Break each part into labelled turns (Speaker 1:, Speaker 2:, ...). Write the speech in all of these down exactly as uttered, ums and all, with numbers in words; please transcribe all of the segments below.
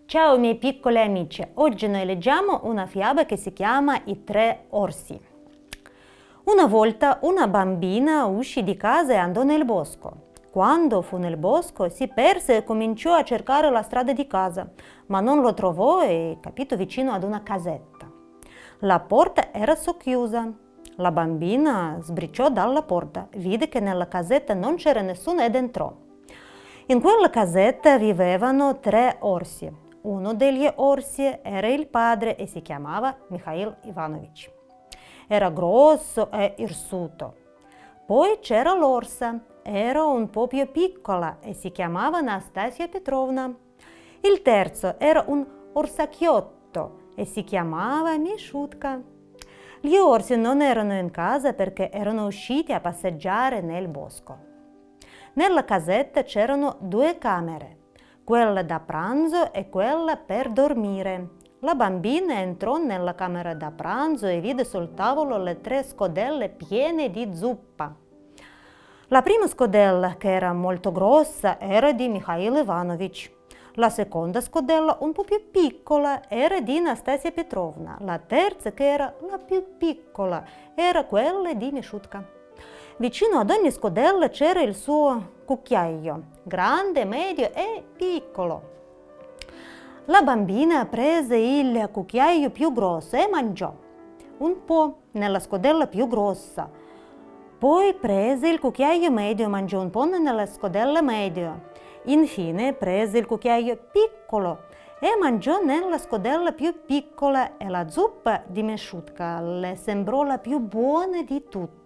Speaker 1: Ciao miei piccoli amici, oggi noi leggiamo una fiaba che si chiama I tre orsi. Una volta una bambina uscì di casa e andò nel bosco. Quando fu nel bosco si perse e cominciò a cercare la strada di casa, ma non lo trovò e capito vicino ad una casetta. La porta era socchiusa. La bambina sbriciò dalla porta, vide che nella casetta non c'era nessuno ed entrò. In quella casetta vivevano tre orsi. Uno degli orsi era il padre e si chiamava Mikhail Ivanovich. Era grosso e irsuto. Poi c'era l'orsa, era un po' più piccola e si chiamava Nastasia Petrovna. Il terzo era un orsacchiotto e si chiamava Mishutka. Gli orsi non erano in casa perché erano usciti a passeggiare nel bosco. Nella casetta c'erano due camere, quella da pranzo e quella per dormire. La bambina entrò nella camera da pranzo e vide sul tavolo le tre scodelle piene di zuppa. La prima scodella, che era molto grossa, era di Mikhail Ivanovich. La seconda scodella, un po' più piccola, era di Nastasia Petrovna. La terza, che era la più piccola, era quella di Mishutka. Vicino ad ogni scodella c'era il suo cucchiaio, grande, medio e piccolo. La bambina prese il cucchiaio più grosso e mangiò un po' nella scodella più grossa. Poi prese il cucchiaio medio e mangiò un po' nella scodella media. Infine prese il cucchiaio piccolo e mangiò nella scodella più piccola e la zuppa di Mishutka le sembrò la più buona di tutte.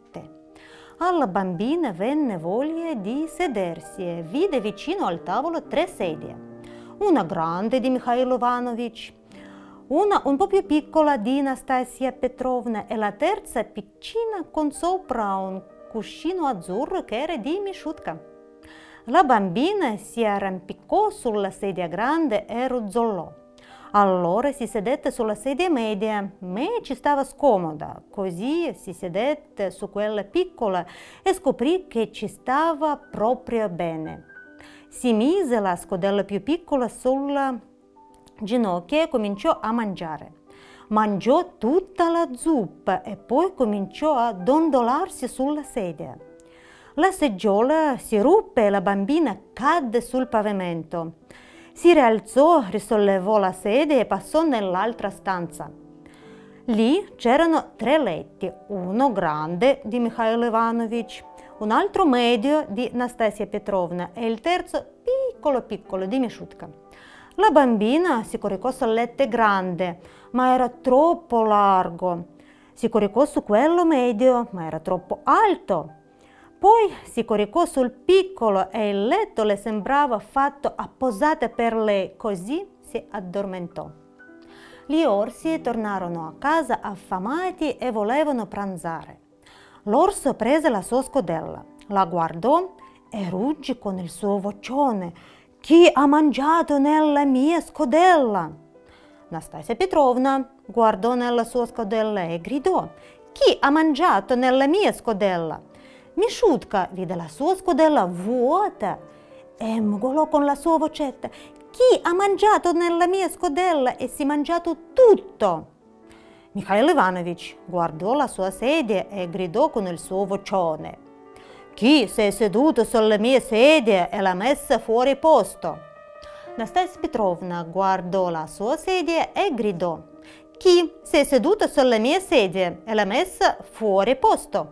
Speaker 1: Alla bambina venne voglia di sedersi e vide vicino al tavolo tre sedie. Una grande di Mikhail Ivanovich, una un po' più piccola di Nastasia Petrovna e la terza piccina con sopra un cuscino azzurro che era di Mishutka. La bambina si arrampicò sulla sedia grande e ruzzolò. Allora si sedette sulla sedia media, ma ci stava scomoda, così si sedette su quella piccola e scoprì che ci stava proprio bene. Si mise la scodella più piccola sulla ginocchia e cominciò a mangiare. Mangiò tutta la zuppa e poi cominciò a dondolarsi sulla sedia. La seggiola si ruppe e la bambina cadde sul pavimento. Si rialzò, risollevò la sedia e passò nell'altra stanza. Lì c'erano tre letti, uno grande di Mikhail Ivanovich, un altro medio di Nastasia Petrovna e il terzo piccolo piccolo di Mishutka. La bambina si coricò sul letto grande, ma era troppo largo. Si coricò su quello medio, ma era troppo alto. Poi si coricò sul piccolo e il letto le sembrava fatto apposta per lei, così si addormentò. Gli orsi tornarono a casa affamati e volevano pranzare. L'orso prese la sua scodella, la guardò e ruggì con il suo vocione: «Chi ha mangiato nella mia scodella?» Nastasia Petrovna guardò nella sua scodella e gridò: «Chi ha mangiato nella mia scodella?» Mishutka vide la sua scodella vuota e mugolò con la sua vocetta: «Chi ha mangiato nella mia scodella e si è mangiato tutto?» Mikhail Ivanovich guardò la sua sedia e gridò con il suo vocione: «Chi si è seduto sulla mia sedia e l'ha messa fuori posto?» Nastasia Petrovna guardò la sua sedia e gridò: «Chi si è seduto sulla mia sedia e l'ha messa fuori posto?»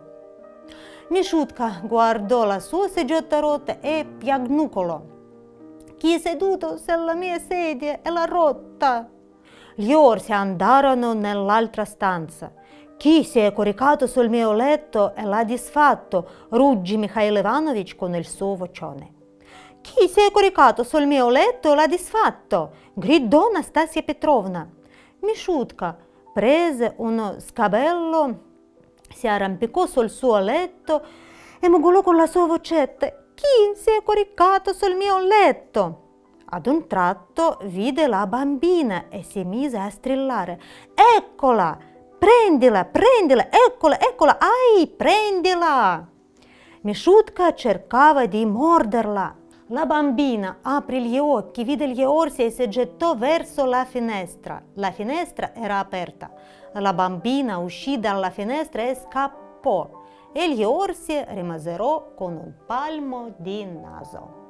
Speaker 1: Mishutka guardò la sua seggietta rotta e piagnucolò: «Chi è seduto sulla mia sedia e l'ha rotta?» Gli orsi andarono nell'altra stanza. «Chi si è coricato sul mio letto e l'ha disfatto?» ruggì Mikhail Ivanovich con il suo vocione. «Chi si è coricato sul mio letto e l'ha disfatto?» gridò Nastasia Petrovna. Mishutka prese uno scabello, si arrampicò sul suo letto e mugolò con la sua vocetta: «Chi si è coricato sul mio letto?» Ad un tratto vide la bambina e si mise a strillare: «Eccola! Prendila, prendila, eccola, eccola, ai, prendila!» Mishutka cercava di morderla, La bambina aprì gli occhi, vide gli orsi e si gettò verso la finestra. La finestra era aperta. La bambina uscì dalla finestra e scappò, e gli orsi rimasero con un palmo di naso.